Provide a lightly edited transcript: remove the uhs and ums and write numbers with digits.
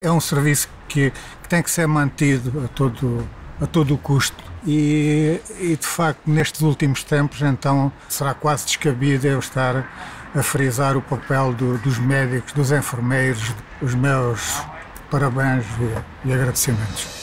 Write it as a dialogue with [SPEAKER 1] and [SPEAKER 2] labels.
[SPEAKER 1] É um serviço que tem que ser mantido a todo o custo e de facto nestes últimos tempos então será quase descabido eu estar a frisar o papel dos médicos, dos enfermeiros. Os meus parabéns e agradecimentos.